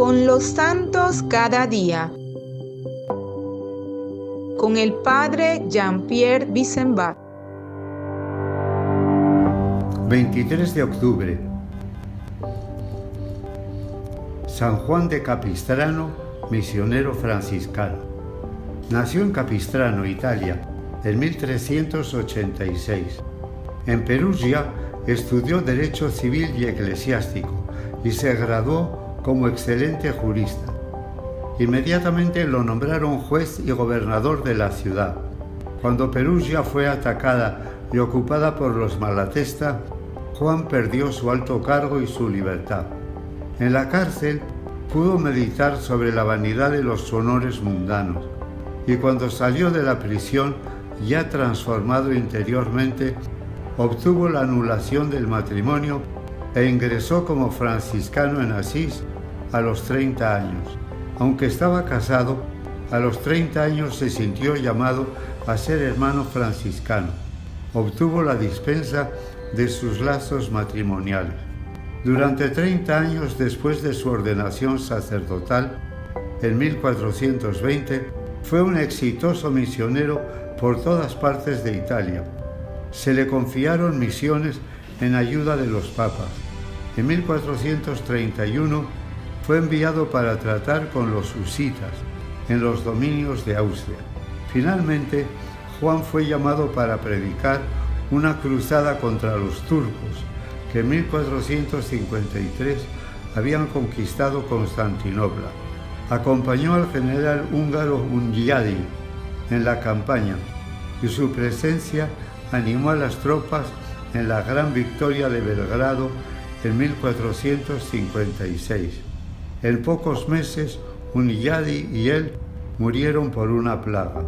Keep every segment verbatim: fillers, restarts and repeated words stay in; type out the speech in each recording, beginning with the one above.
Con los santos cada día. Con el padre Jean-Pierre Bissembat. veintitrés de octubre. San Juan de Capistrano, misionero franciscano. Nació en Capistrano, Italia, en mil trescientos ochenta y seis. En Perugia estudió Derecho Civil y Eclesiástico y se graduó como excelente jurista. Inmediatamente lo nombraron juez y gobernador de la ciudad. Cuando Perugia fue atacada y ocupada por los Malatesta, Juan perdió su alto cargo y su libertad. En la cárcel pudo meditar sobre la vanidad de los honores mundanos, y cuando salió de la prisión, ya transformado interiormente, obtuvo la anulación del matrimonio e ingresó como franciscano en Asís a los treinta años. Aunque estaba casado, a los treinta años se sintió llamado a ser hermano franciscano. Obtuvo la dispensa de sus lazos matrimoniales. Durante treinta años después de su ordenación sacerdotal, en mil cuatrocientos veinte, fue un exitoso misionero por todas partes de Italia. Se le confiaron misiones en ayuda de los papas. En mil cuatrocientos treinta y uno fue enviado para tratar con los husitas en los dominios de Austria. Finalmente, Juan fue llamado para predicar una cruzada contra los turcos, que en mil cuatrocientos cincuenta y tres habían conquistado Constantinopla. Acompañó al general húngaro Hunyadi en la campaña y su presencia animó a las tropas en la gran victoria de Belgrado en mil cuatrocientos cincuenta y seis. En pocos meses, Hunyadi y él murieron por una plaga.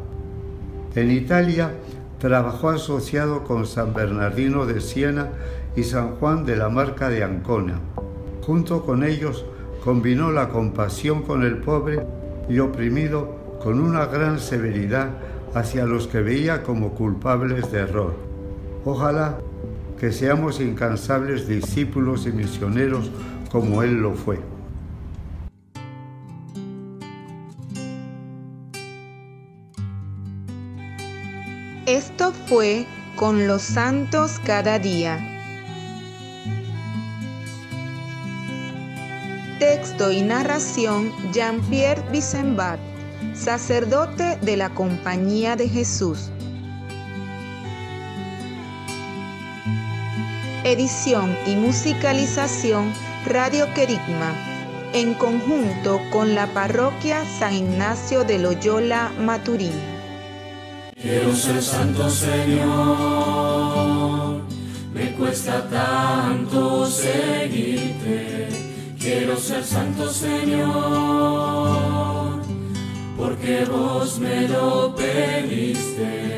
En Italia, trabajó asociado con San Bernardino de Siena y San Juan de la Marca de Ancona. Junto con ellos, combinó la compasión con el pobre y oprimido con una gran severidad hacia los que veía como culpables de error. Ojalá que seamos incansables discípulos y misioneros como él lo fue. Esto fue Con los santos cada día. Texto y narración Jean-Pierre Bissembat, sacerdote de la Compañía de Jesús. Edición y musicalización Radio Querigma, en conjunto con la Parroquia San Ignacio de Loyola Maturín. Quiero ser santo, Señor, me cuesta tanto seguirte. Quiero ser santo, Señor, porque vos me lo pediste.